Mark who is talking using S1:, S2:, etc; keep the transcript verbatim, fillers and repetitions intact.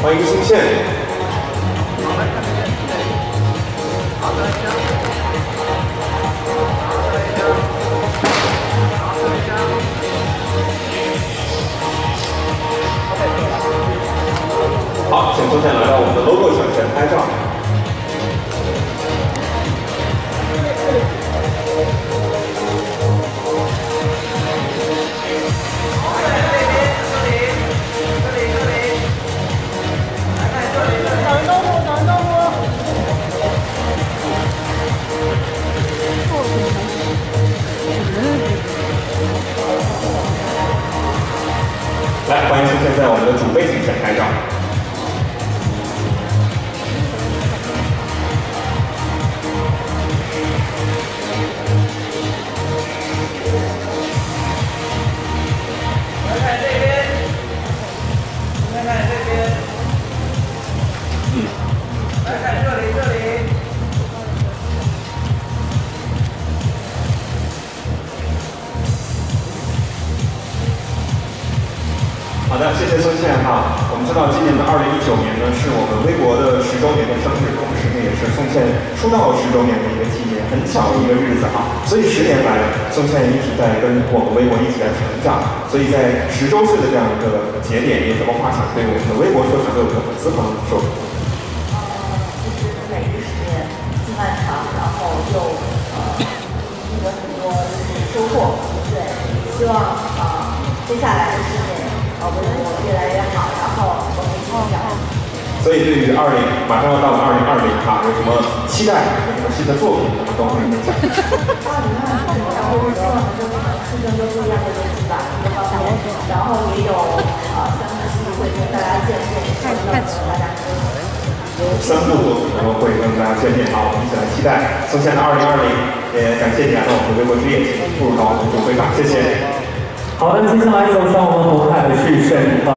S1: 欢迎宋茜。好，请宋茜来到我们的 logo 墙前拍照。 来，欢迎宋茜在我们的主背景前拍照。
S2: 来看这边，来看这边，嗯，来看这里，这里。
S1: 好的，谢谢宋茜哈。我们知道今年的二零一九年呢，是我们微博的十周年的生日，同时呢也是宋茜出道十周年的一个纪念，很巧的一个日子哈。所以十年来，宋茜一直在跟我们微博一起在成长。所以在十周岁的这样一个节点，有什么话想对我们的微博说，想对我们的粉丝朋友说？
S3: 呃，其实每一个十年既漫长，然后又呃有很多就是收获，对，希望啊、呃、接下来的十年。 我们越来越好，然后我们一起长大。
S1: 所以对于二零马上要到了二零二零哈，有什么期待？有什么新的作品？我们都会分享。
S3: 二零二零，然后希望能够尝试更多不一样的东西吧，一个方面，然后也有呃三部戏会跟大家见面，希望能大家支持。
S1: 三部作品都会跟大家见面，好，我们一起来期待宋茜的二零二零。也感谢你来到我们的微博之夜，请步入到我们主会场，谢谢。
S4: 好的，接下来走上我们红毯的是沈腾。